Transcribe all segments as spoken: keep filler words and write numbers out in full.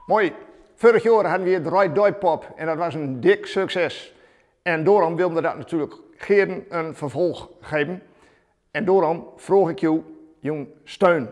Mooi. Vorig jaar hadden we het Right Doi Pop en dat was een dik succes. En daarom wilden we dat natuurlijk geen een vervolg geven. En daarom vroeg ik jou, jong, steun.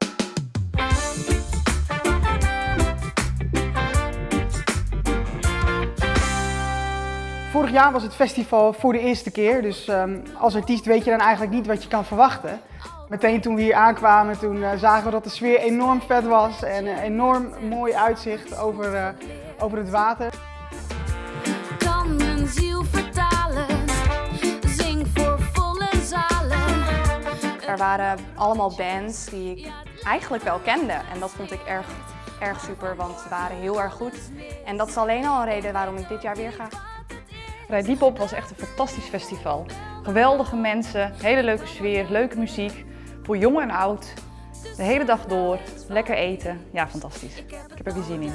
Vorig jaar was het festival voor de eerste keer, dus um, als artiest weet je dan eigenlijk niet wat je kan verwachten. Meteen toen we hier aankwamen, toen uh, zagen we dat de sfeer enorm vet was en een uh, enorm mooi uitzicht over, uh, over het water. Kan mijn ziel vertalen, zing voor volle zalen. Er waren allemaal bands die ik eigenlijk wel kende en dat vond ik erg, erg super, want ze waren heel erg goed. En dat is alleen al een reden waarom ik dit jaar weer ga. Right Doi Pop was echt een fantastisch festival. Geweldige mensen, hele leuke sfeer, leuke muziek. Voor jong en oud. De hele dag door, lekker eten. Ja, fantastisch. Ik heb er weer zin in.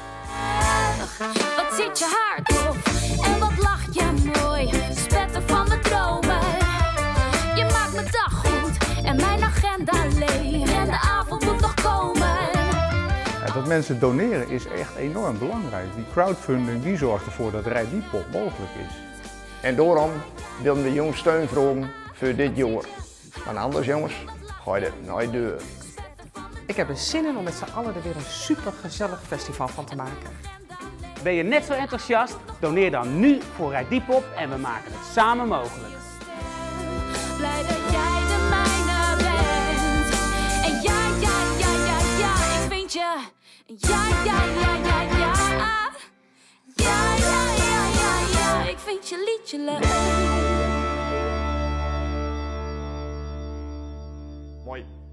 Wat zit je haar tof en wat lach je mooi. Spetter van de dromen. Je maakt mijn dag goed en mijn agenda leeg. En de avond moet nog komen. Ja, dat mensen doneren is echt enorm belangrijk. Die crowdfunding die zorgt ervoor dat Right Doi Pop mogelijk is. En daarom wilden we jong steun vragen voor dit jaar. Maar anders jongens, ga je dit nooit doen. Ik heb er zin in om met z'n allen er weer een super gezellig festival van te maken. Ben je net zo enthousiast? Doneer dan nu voor Right Doi Pop en we maken het samen mogelijk. Blij dat jij de mijne bent. En ja, ja, ja, ja, ja, ik vind je. Ja, ja, ja, ja, ja. Ja, ja, ja, ja, ja, ik vind je liedje leuk. Mooi.